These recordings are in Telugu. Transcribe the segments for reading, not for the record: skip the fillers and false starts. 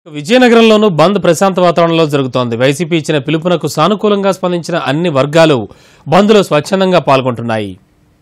విజయనగరంలోనూ బంద్ ప్రశాంత వాతావరణంలో జరుగుతోంది. వైసీపీ ఇచ్చిన పిలుపునకు సానుకూలంగా స్పందించిన అన్ని వర్గాలు బంద్లో స్వచ్ఛందంగా పాల్గొంటున్నాయి.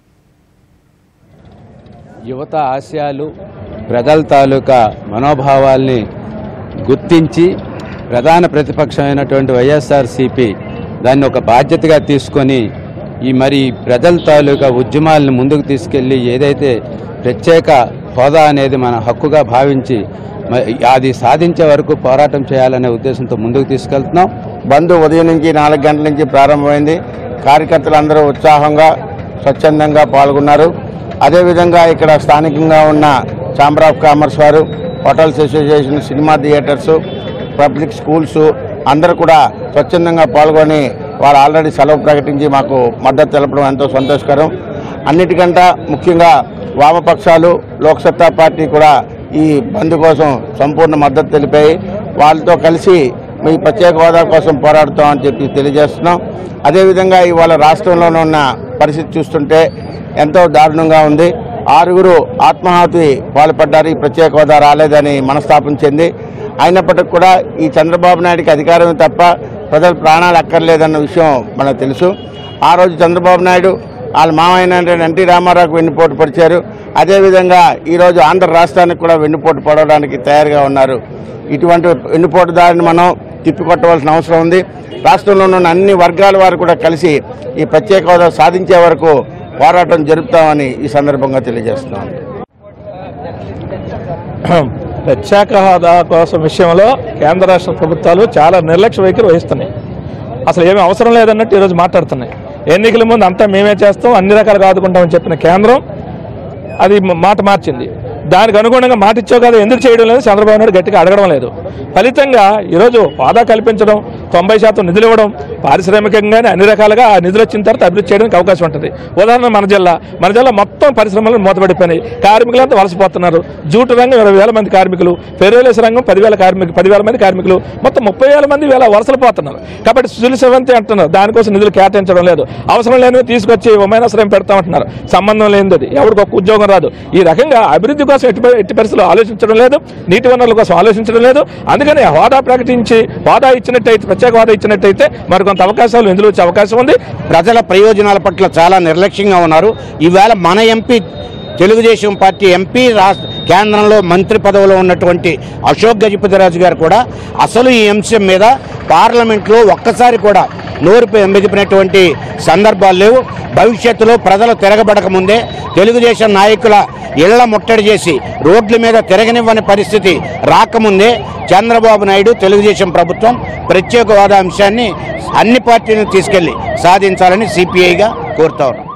యువత ఆశయాలు, ప్రజల తాలూకా మనోభావాల్ని గుర్తించి ప్రధాన ప్రతిపక్షమైనటువంటి వైఎస్ఆర్సీపీ దాన్ని ఒక బాధ్యతగా తీసుకొని మరి ప్రజల తాలూకా ఉద్యమాలను ముందుకు తీసుకెళ్లి ఏదైతే ప్రత్యేక హోదా అనేది మన హక్కుగా భావించి అది సాధించే వరకు పోరాటం చేయాలనే ఉద్దేశంతో ముందుకు తీసుకెళ్తున్నాం. బంద్ ఉదయం నుంచి 4 గంటల నుంచి ప్రారంభమైంది. కార్యకర్తలందరూ ఉత్సాహంగా స్వచ్ఛందంగా పాల్గొన్నారు. అదేవిధంగా ఇక్కడ స్థానికంగా ఉన్న ఛాంబర్ ఆఫ్ కామర్స్ వారు, hotels association, cinema theatres, public schools అందరూ కూడా స్వచ్ఛందంగా పాల్గొని వారు ఆల్రెడీ సెలవు ప్రకటించి మాకు మద్దతు తెలపడం ఎంతో సంతోషకరం. అన్నిటికంటే ముఖ్యంగా వామపక్షాలు, లోక్సత్తా పార్టీ కూడా ఈ బంద్ కోసం సంపూర్ణ మద్దతు తెలిపాయి. వాళ్ళతో కలిసి మీ ప్రత్యేక హోదా కోసం పోరాడుతామని చెప్పి తెలియజేస్తున్నాం. అదేవిధంగా ఇవాళ రాష్ట్రంలోనే ఉన్న పరిస్థితి చూస్తుంటే ఎంతో దారుణంగా ఉంది. 6 ఆత్మహత్య పాల్పడ్డారు. ఈ ప్రత్యేక హోదా రాలేదని మనస్తాపం చెంది. అయినప్పటికీ కూడా ఈ చంద్రబాబు నాయుడికి అధికారమే తప్ప ప్రజల ప్రాణాలు అక్కర్లేదన్న విషయం మనకు తెలుసు. ఆ రోజు చంద్రబాబు నాయుడు వాళ్ళ మామయ్య ఎన్టీ రామారావుకు వెన్నుపోటు పొడిచారు. అదేవిధంగా ఈరోజు ఆంధ్ర రాష్ట్రానికి కూడా వెన్నుపోటు పడడానికి తయారుగా ఉన్నారు. ఇటువంటి వెన్నుపోటు దారిని మనం తిప్పికొట్టవలసిన అవసరం ఉంది. రాష్ట్రంలో ఉన్న అన్ని వర్గాల వారు కూడా కలిసి ఈ ప్రత్యేక హోదా సాధించే వరకు పోరాటం జరుపుతామని ఈ సందర్భంగా తెలియజేస్తున్నాం. ప్రత్యేక హోదా కోసం విషయంలో కేంద్ర రాష్ట్ర ప్రభుత్వాలు చాలా నిర్లక్ష్య వైఖరి వహిస్తున్నాయి. అసలు ఏమీ అవసరం లేదన్నట్టు ఈరోజు మాట్లాడుతున్నాయి. ఎన్నికల ముందు అంతా మేమే చేస్తాం, అన్ని రకాలుగా ఆదుకుంటామని చెప్పిన కేంద్రం అది మాట మార్చింది. దానికి అనుగుణంగా మాట ఇచ్చావు కదా, ఎందుకు చేయడం లేదు, చంద్రబాబు నాయుడు గట్టిగా అడగడం లేదు. ఫలితంగా ఈరోజు హోదా కల్పించడం, 90% నిధులు ఇవ్వడం, పారిశ్రామికంగానే అన్ని రకాలుగా ఆ నిధులు వచ్చిన తర్వాత అభివృద్ధి చేయడానికి అవకాశం ఉంటుంది. ఉదాహరణ మన జిల్లా మొత్తం పరిశ్రమలు మూతపడిపోయినాయి. కార్మికులంతా వలసపోతున్నారు. జూటు రంగం 20,000 మంది కార్మికులు, ఫెరోలేస్ రంగం 10,000 మంది కార్మికులు, మొత్తం 30,000 మంది వలసలు పోతున్నారు. కాబట్టి సుజల సెవంతి అంటున్నారు, దానికోసం నిధులు కేటాయించడం లేదు. అవసరం లేనివి తీసుకొచ్చి ఉమానాశ్రయం పెడతామంటున్నారు. సంబంధం లేనిది ఎవరికి ఒక ఉద్యోగం రాదు. ఈ రకంగా అభివృద్ధి కోసం ఎట్టి పరిస్థితులు ఆలోచించడం లేదు, నీటి వనరుల కోసం ఆలోచించడం లేదు. అందుకని హోదా ప్రకటించి హోదా ఇచ్చినట్టయితే, ప్రత్యేక హోదా ఇచ్చినట్టయితే మరికొంత అవకాశాలు నిధులు వచ్చే అవకాశం ఉంది. ప్రజల ప్రయోజనాల పట్ల చాలా నిర్లక్ష్యంగా ఉన్నారు. ఈవేళ మన ఎంపీ, తెలుగుదేశం పార్టీ ఎంపీ, కేంద్రంలో మంత్రి పదవిలో ఉన్నటువంటి అశోక్ గజపతిరాజు గారు కూడా అసలు ఈ అంశం మీద పార్లమెంట్లో ఒక్కసారి కూడా నోరు మెదిపినటువంటి సందర్భాలు లేవు. భవిష్యత్తులో ప్రజలు తిరగబడక ముందే తెలుగుదేశం నాయకుల ఇళ్ల ముట్టడి చేసి రోడ్ల మీద తిరగనివ్వని పరిస్థితి రాకముందే చంద్రబాబు నాయుడు, తెలుగుదేశం ప్రభుత్వం ప్రత్యేక హోదా అంశాన్ని అన్ని పార్టీలను తీసుకెళ్లి సాధించాలని సిపిఐగా కోరుతా ఉన్నాం.